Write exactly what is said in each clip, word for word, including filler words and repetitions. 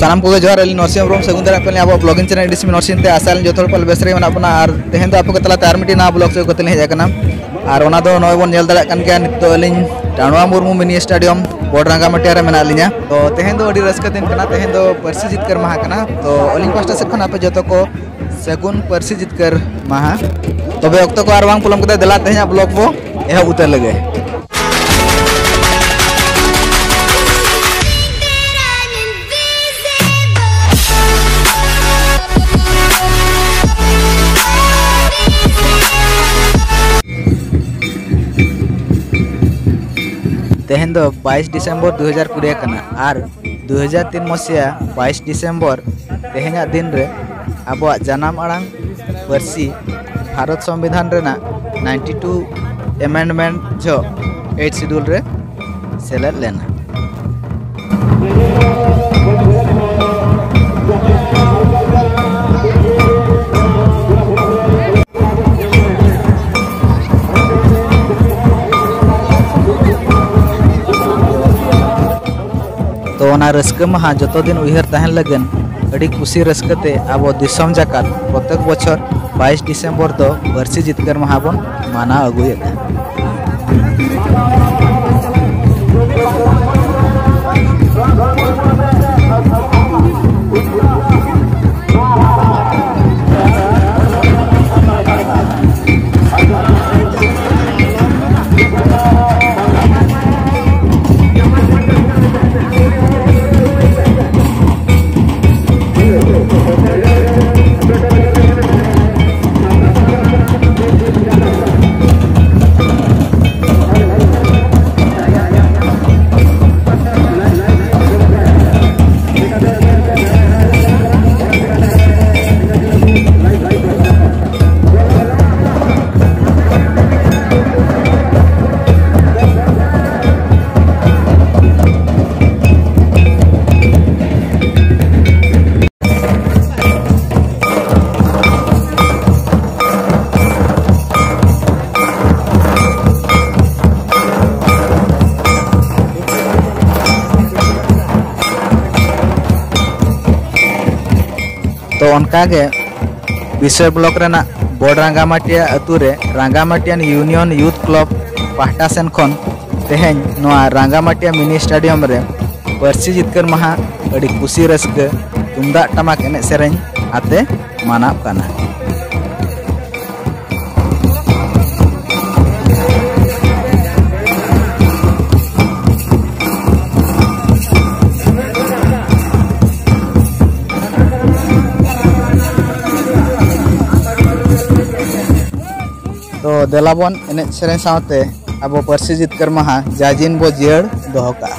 सानाम को जोहार अली नरसिंह हेम्ब्रम सगुन दारा पे अब ब्लॉगिंग चैनल एडिसी नरसिंह ते आसाल जो थोड़ा पल बेस रे मना अपना और तेहन तो आपको तला तार मिटी ना ब्लॉग से कतले हेजा कना और ओना दो नय बन नेल दाड़ा कन के नित अलिन टाणुआ मुर्मू मिनी स्टेडियम बोडरांगा मटिया रे मेना लिया तो तेहन दो अडी रस्का दिन कना तेहन दो परसी जितकर माहा कना तो अलिन पास्टा से खन आपे जतो को सगुन परसी जितकर माहा तबे अक्तो को आरवांग पुलम कते देला तेहन ब्लॉग बो एह उतर लगे तेहन दो बाईस डिसेम्बर दो हज़ार कुड़े कना और दो हज़ार तीन मसीहा बाईस डिसेम्बर तेहना दिन रे अब जनाम आड़ांग परसी भारत संविधान रेना बानवे एमेंडमेंट जो एट शेड्यूल रे सेलेद लेना। तो ओना रस्क महा जतो दिन उहर तहन लगन अड़ी खुशी रस्कते अब दिसम जाकात प्रत्येक बछर बाईस डिसेम्बर दो परसी जितकर महा बन माना अगुएदा। तो उनकागे विषय ब्लॉक रेना बोर्ड रांगामाटिया अतुरे रांगामाटियान यूनियन यूथ क्लब पाहटा सेन खन तेहेन नोआ रांगामाटिया मिनी स्टेडियम रे परसी जितकर महा अड़ी खुशी रस्क तुमदा टमाक एने सेरेन आते मानाव काना। तो देलाबन एने सेरेन सावते अब परसी जितकर महा जाजिन बो जियड़ दोहो का।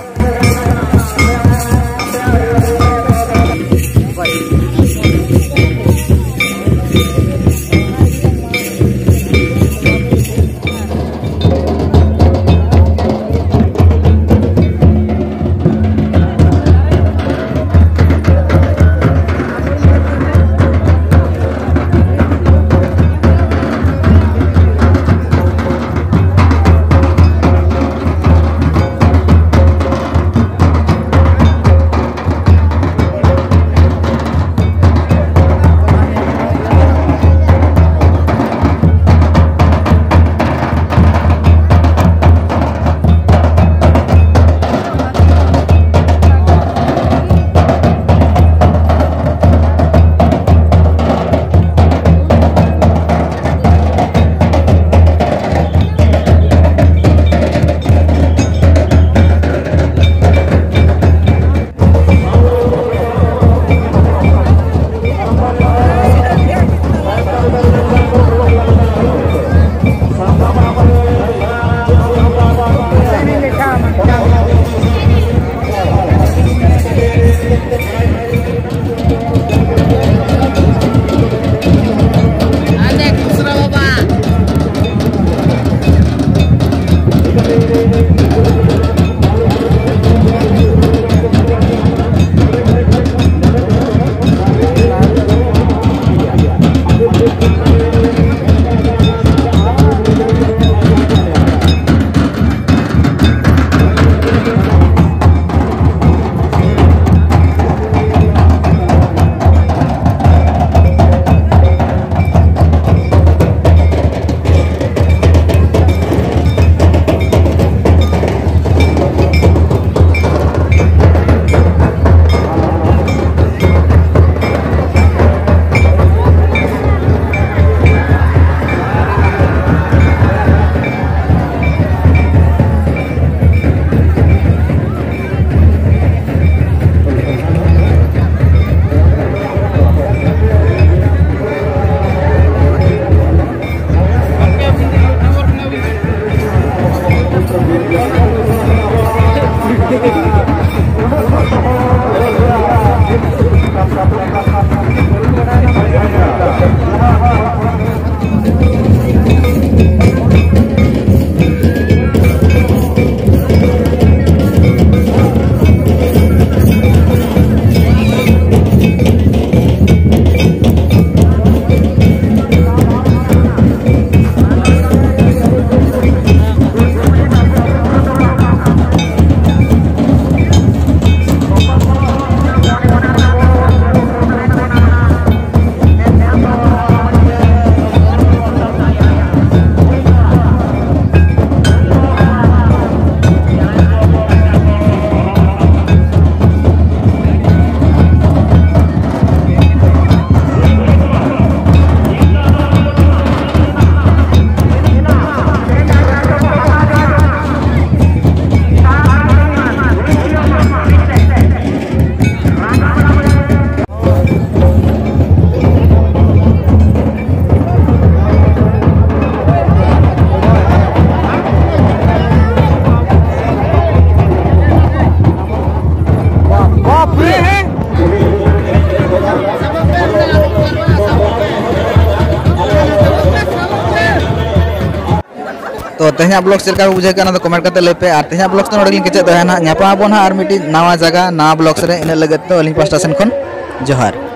तो तेहना ब्लॉग चलका बुझे का ना कमेंट करते लेपे और तेहना ब्लॉग तो नोडलिंग के चेक दहना न्यापा बोन हा आर मिटी नवा जगह नवा ब्लॉग रे इन लगत तो अलिंग पास्टा सेन खन जोहार।